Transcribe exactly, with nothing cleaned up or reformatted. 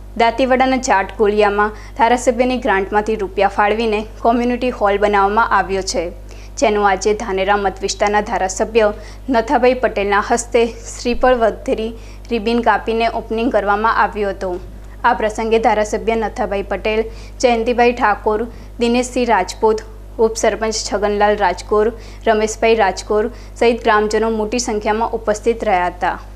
દાંતીવાડાના જાટ ગોળિયામાં ધારાસભ્યની ગ્રાન્ટમાંથી રૂપિયા ફાળવીને community hall બનાવવામાં આવ્યો છે, જેનું આજે ધાનેરા મત વિસ્તારના ધારાસભ્ય નથાભાઈ પટેલના હસ્તે શ્રીફળ વધેરી રિબિન કાપીને ઓપનિંગ કરવામાં આવ્યું હતું। આ પ્રસંગે ધારાસભ્ય નથાભાઈ પટેલ, જયંતિભાઈ ઠાકોર, દિનેશસિંહ રાજપૂત, ઉપસરપંચ છગનલાલ રાજકોર, રમેશભાઈ રાજકોર સહિત ગ્રામજનો મોટી સંખ્યામાં ઉપસ્થિત રહ્યા હતા।